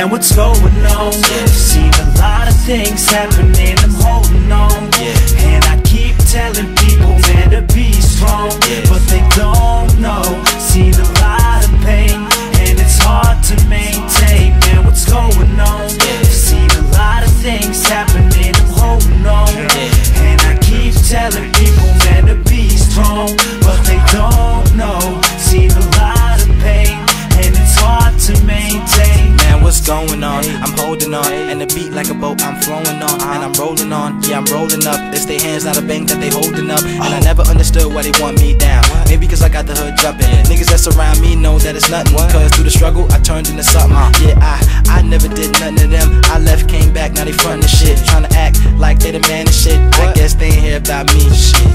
man, what's going on? Seen a lot of things happening, I'm holding on. And I keep telling people, man, to be strong, but they don't know. Seen a lot of pain, and it's hard to maintain. Man, what's going on? Seen a lot of things happening, I'm holding on. And I keep telling people, man, to be strong, but they don't know. Seen a lot of pain, and it's hard to maintain. Man, what's going on? I'm holding on, and the beat like a boat I'm flowing on, and I'm rolling on. Yeah, I'm rolling up. It's their hands, not a bank that they holding up. And I never understood why they want me down. Maybe cause I got the hood jumping. Niggas that surround me know that it's nothing, cause through the struggle I turned into something. Yeah, I never did nothing to them. I left, came back, now they frontin' the shit, trying to act like they the man and shit. I guess they ain't hear about me.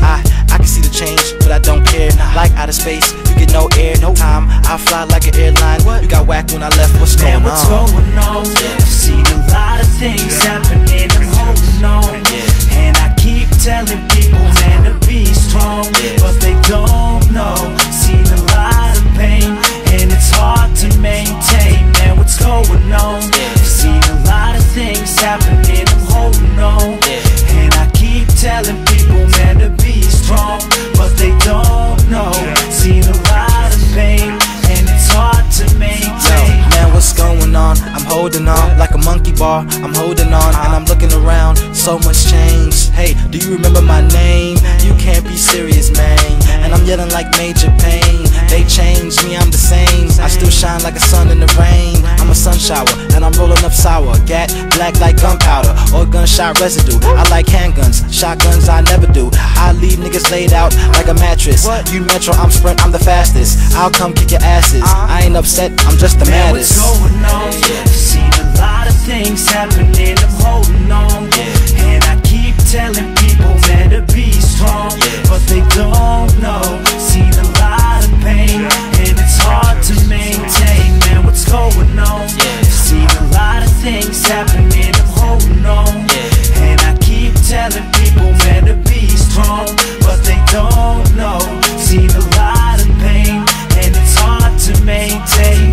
I can see the change, but I don't care. Like outer space, you get no air, no time. I fly like an airline. You got whacked when I left, what's going on? What's going on? Seen a lot of things happening, I'm holding on. And I keep telling people, man, to be strong, but they don't know. Seen a lot of pain, and it's hard to maintain. Man, what's going on? Seen a lot of things happening, I'm holding on. And I keep telling people, man, to be strong, but they don't know. Seen a lot of pain, and it's hard to maintain. Man, what's going on? I'm holding on like a monkey bar. I'm holding on and I'm looking around. So much change. Hey, do you remember my name? You can't be serious, man. And I'm yelling like major pain. They changed me, I'm the same. I still shine like a sun in the rain. I'm a sun shower and I'm rolling up sour. Gat black like gunpowder or gunshot residue. I like handguns, shotguns I never do. I leave niggas laid out like a mattress. You Metro, I'm Sprint, I'm the fastest. I'll come kick your asses. I ain't upset, I'm just the maddest. What's going on? Seen a lot of things happening, I'm holding on. And I keep telling people, man, to be strong, but they don't know. Seen a lot of pain, and it's hard to maintain. Man, what's going on? Seen a lot of things happening, I'm holding on. And I keep telling people, man, to be strong, but they don't know. Seen a lot of pain, and it's hard to maintain.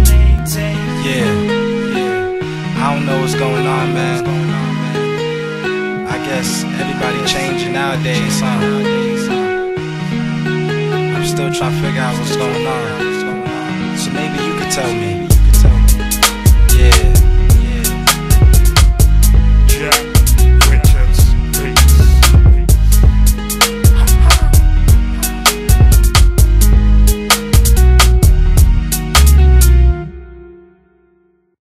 I don't know what's going on, man. I guess everybody changing nowadays, huh? I'm still trying to figure out what's going on. So maybe you could tell me.